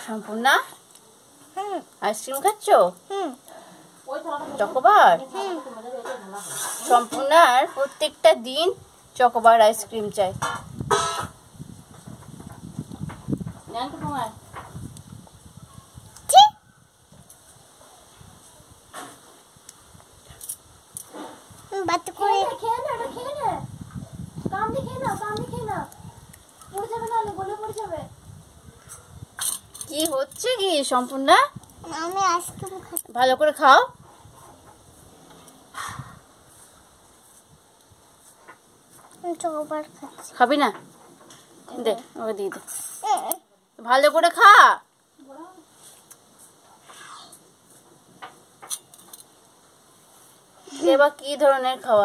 Sampurna ice cream খাচ্ছ? Chocobar? সম্পূর্ণার প্রত্যেকটা দিন চকোবার আইসক্রিম চাই। কি হচ্ছে কি সম্পূর্ণা? আমি আইসক্রিম খাচ্ছি। ভালো করে খাও। চকোবার খাচ্ছি। খাবি না? দে ওকে দিয়ে দে। ভালো করে খা। এবার কি ধরনের খাওয়া?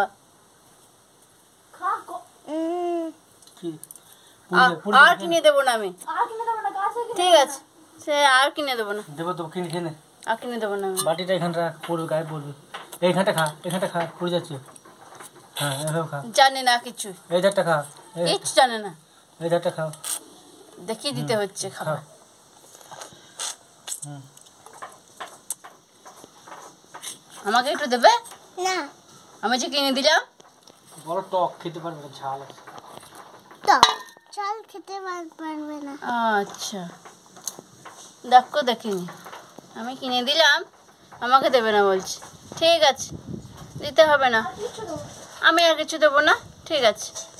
আর কিনে দেবো না আমি। ঠিক আছে, সে আর কিনে দেবো না। দেবো তো কিনে খেয়ে নে। আর কিনে দেবো না আমি। বাটিটা এখানে রাখ, পড়বে গায়ে পড়বে। এইখানটা খা, এখানটা খা, পড়ে যাচ্ছে। হ্যাঁ এভাবে খা। জানে না কিছু, এই ধারটা খা, কিচ্ছু জানে না। এই ধারটা খাও। দেখিয়ে দিতে হচ্ছে খাবার। আমাকে একটু দেবে না? আমি যে কিনে দিলাম। বড় টক খেতে পারবে না, ঝাল আছে। চাল খেতে পারবে না। আচ্ছা দেখো, দেখিনি। আমি কিনে দিলাম, আমাকে দেবে না বলছি। ঠিক আছে, দিতে হবে না। আমি আর কিছু দেবো না। ঠিক আছে।